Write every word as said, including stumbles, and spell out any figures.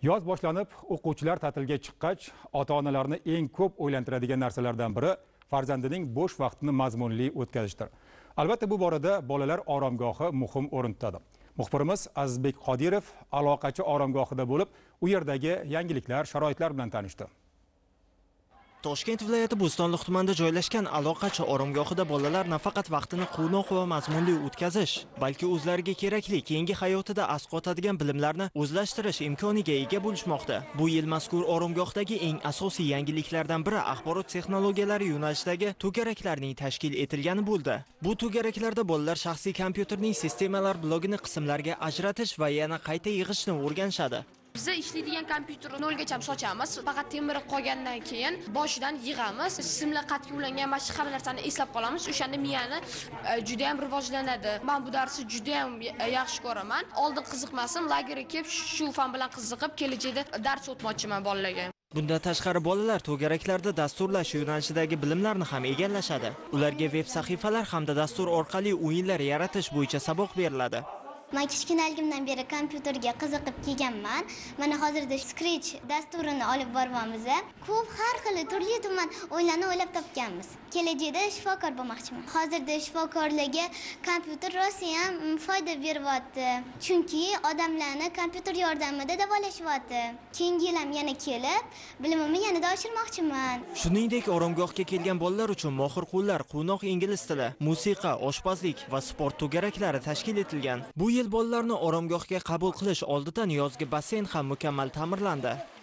Yoz boshlanib, o'quvchilar ta'tilga chiqqach, ota-onalarni eng ko'p o'ylantiradigan narsalardan biri farzandining bo'sh vaqtini mazmunli o'tkazishdir. Albatta, bu borada bolalar oromgohi muhim o'rin tutadi. Muxbirimiz Azizbek Qodirov aloqachi oromgohida bo'lib, u yerdagi yangiliklar, sharoitlar bilan tanishdi. Toshkent viloyati Bo'stonliq tumanida joylashgan aloqachi oromgohida bolalar nafaqat vaqtini quvnoq va mazmunli o'tkazish, balki o'zlariga kerakli keyingi hayotida asqotadigan bilimlarni o'zlashtirish imkoniga ega bo'lishmoqda. Bu yil mazkur oromgohdagi eng asosiy yangiliklardan biri axborot texnologiyalari yo'nalishidagi to'garaklarning tashkil etilgani bo'ldi. Bu to'garaklarda bolalar shaxsiy kompyuterning sistemalar blogini qismlarga ajratish va yana qayta yig'ishni o'rganishadi. Biz ishlaydigan kompyuterni nolgacha sochamiz. Faqat temiri qolgandan keyin boshidan yig'amiz. Simlar qatga ulangan boshqa narsani eslab qolamiz. O'shanda miyani juda ham rivojlanadi. Men bu darsni juda ham yaxshi ko'raman. Oldin qiziqmasim, lagerga kelib shu fan bilan qiziqib, kelajakda dars o'tmoqchiman bolalarga. Bundan tashqari bolalar to'garaklarda dasturlash yo'nalishidagi bilimlarni ham egallashadi. Ularga veb sahifalar hamda dastur orqali o'yinlar yaratish bo'yicha saboq beriladi. Men kichkinaligimdan beri kompyuterga qiziqib kelganman. Mana hozirda Scratch dasturini olib boryapmiz. Ko'p har xil turli tuman o'yinlarni o'ylab topganmiz. Kelajakda shifokor bo'lmoqchiman. Hozirda shifokorlarga kompyuter rosa ham foyda beryapti. Chunki odamlarni kompyuter yordamida davolashyapti. Keyingi yil ham yana kelib, bilimimni yanada oshirmoqchiman. Shuningdek, oromgohga kelgan bolalar uchun mohir qo'llar, quvnoq ingliz tili, musiqa, oshpazlik va sport to'garaklari tashkil etilgan. Bu yil bolalarni oromgohga qabul qilish oldidan yozgi basseyn ham mukammal ta'mirlandi.